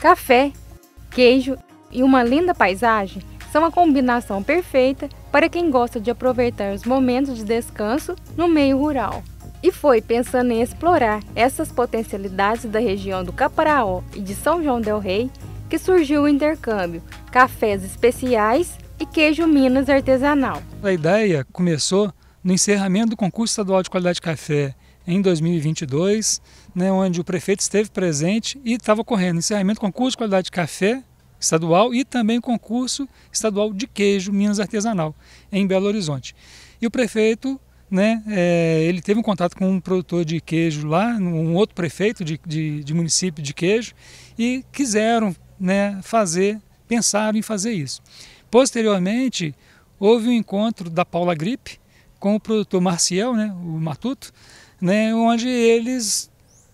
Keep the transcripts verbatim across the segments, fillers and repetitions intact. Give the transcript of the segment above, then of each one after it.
Café, queijo e uma linda paisagem são a combinação perfeita para quem gosta de aproveitar os momentos de descanso no meio rural. E foi pensando em explorar essas potencialidades da região do Caparaó e de São João del Rei que surgiu o intercâmbio Cafés Especiais e Queijo Minas Artesanal. A ideia começou no encerramento do concurso estadual de qualidade de café em dois mil e vinte e dois, né, onde o prefeito esteve presente e estava ocorrendo encerramento do concurso de qualidade de café estadual e também concurso estadual de queijo Minas Artesanal em Belo Horizonte. E o prefeito, né, é, ele teve um contato com um produtor de queijo lá, um outro prefeito de, de, de município de queijo, e quiseram, né, fazer, pensaram em fazer isso. Posteriormente, houve um encontro da Paula Gripe com o produtor Marciel, né, o Matuto, né, onde eles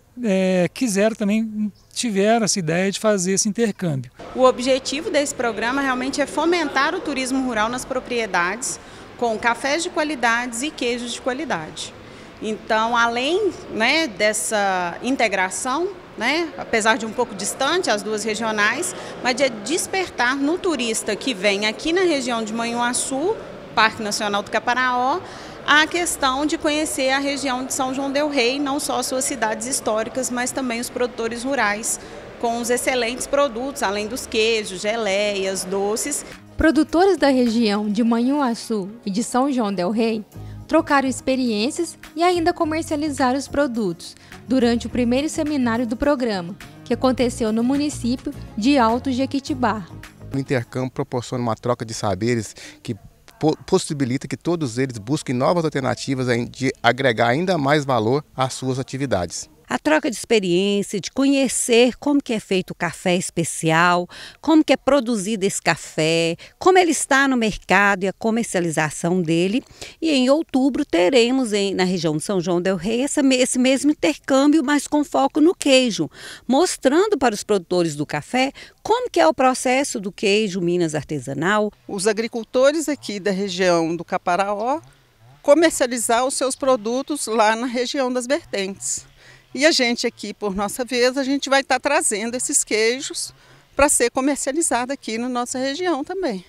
é, quiseram também, tiveram essa ideia de fazer esse intercâmbio. O objetivo desse programa realmente é fomentar o turismo rural nas propriedades com cafés de qualidades e queijos de qualidade. Então, além, né, dessa integração, né, apesar de um pouco distante as duas regionais, mas de despertar no turista que vem aqui na região de Manhuaçu, Parque Nacional do Caparaó, a questão de conhecer a região de São João del Rei, não só as suas cidades históricas, mas também os produtores rurais, com os excelentes produtos, além dos queijos, geleias, doces. Produtores da região de Manhuaçu e de São João del Rei trocaram experiências e ainda comercializaram os produtos durante o primeiro seminário do programa, que aconteceu no município de Alto Jequitibá. O intercâmbio proporciona uma troca de saberes que possibilita que todos eles busquem novas alternativas de agregar ainda mais valor às suas atividades. A troca de experiência, de conhecer como que é feito o café especial, como que é produzido esse café, como ele está no mercado e a comercialização dele. E em outubro teremos em, na região de São João del Rei essa, esse mesmo intercâmbio, mas com foco no queijo, mostrando para os produtores do café como que é o processo do queijo Minas Artesanal. Os agricultores aqui da região do Caparaó comercializar os seus produtos lá na região das vertentes. E a gente aqui, por nossa vez, a gente vai estar trazendo esses queijos para ser comercializado aqui na nossa região também.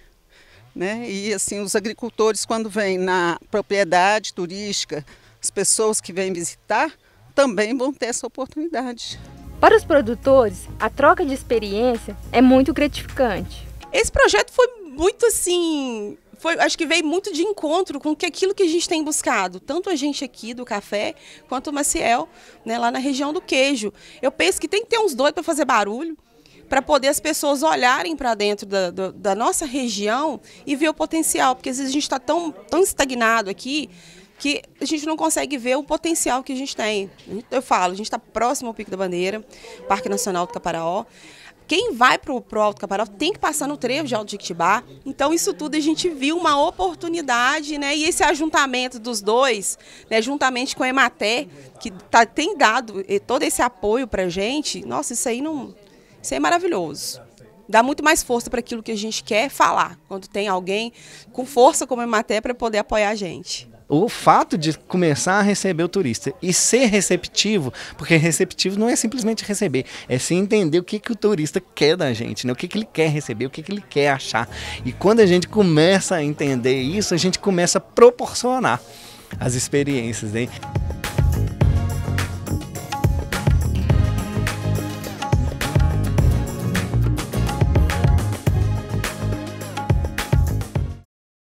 Né? E assim, os agricultores, quando vêm na propriedade turística, as pessoas que vêm visitar, também vão ter essa oportunidade. Para os produtores, a troca de experiência é muito gratificante. Esse projeto foi muito assim... Foi, acho que veio muito de encontro com que aquilo que a gente tem buscado, tanto a gente aqui do café, quanto o Maciel, né, lá na região do queijo. Eu penso que tem que ter uns dois para fazer barulho, para poder as pessoas olharem para dentro da, da, da nossa região e ver o potencial, porque às vezes a gente está tão, tão estagnado aqui que a gente não consegue ver o potencial que a gente tem. Eu falo, a gente está próximo ao Pico da Bandeira, Parque Nacional do Caparaó. Quem vai para o Alto Caparaó tem que passar no trevo de Alto Jequitibá. Então, isso tudo a gente viu uma oportunidade, né? E esse ajuntamento dos dois, né, juntamente com a Emater, que tá, tem dado todo esse apoio para a gente, nossa, isso aí, não, isso aí é maravilhoso. Dá muito mais força para aquilo que a gente quer falar, quando tem alguém com força como a Emater para poder apoiar a gente. O fato de começar a receber o turista e ser receptivo, porque receptivo não é simplesmente receber, é sim entender o que, que o turista quer da gente, né? O que, que ele quer receber, o que, que ele quer achar. E quando a gente começa a entender isso, a gente começa a proporcionar as experiências, né?